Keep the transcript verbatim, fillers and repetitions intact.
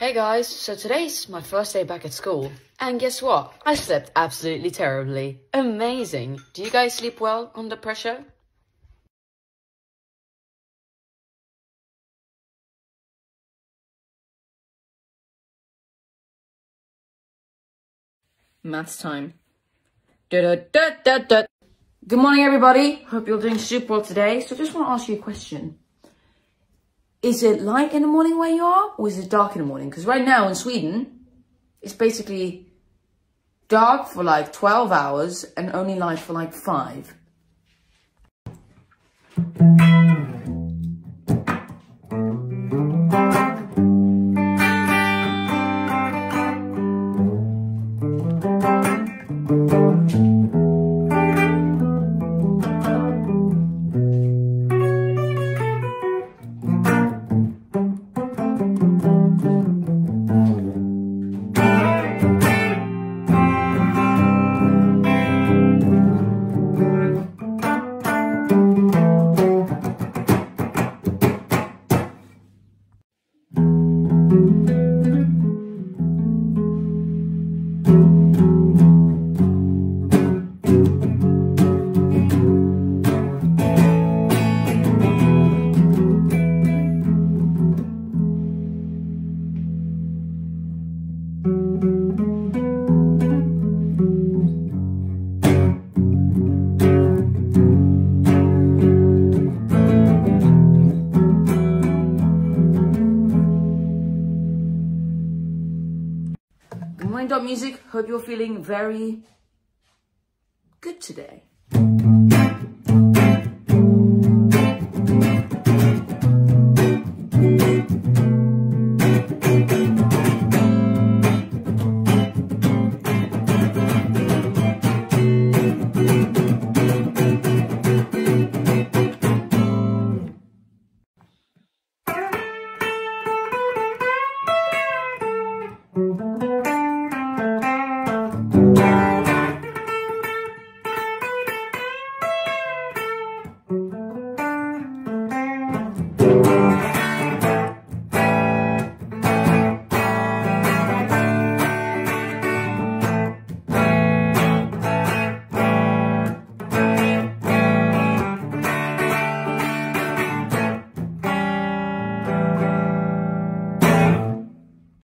Hey guys, so today's my first day back at school. And guess what? I slept absolutely terribly. Amazing. Do you guys sleep well under pressure? Maths time. Da -da -da -da -da. Good morning, everybody. Hope you're doing super well today. So I just want to ask you a question. Is it light in the morning where you are, or is it dark in the morning? Because right now in Sweden, it's basically dark for like twelve hours and only light for like five. Good morning, music. Hope you're feeling very good today.